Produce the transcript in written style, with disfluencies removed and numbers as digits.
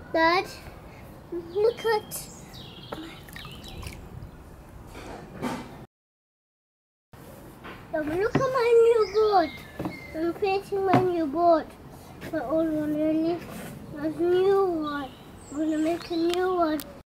Dad, look at. Dad, look at my new boat. I'm painting my new boat. My old one really. There's a new one. I'm gonna make a new one.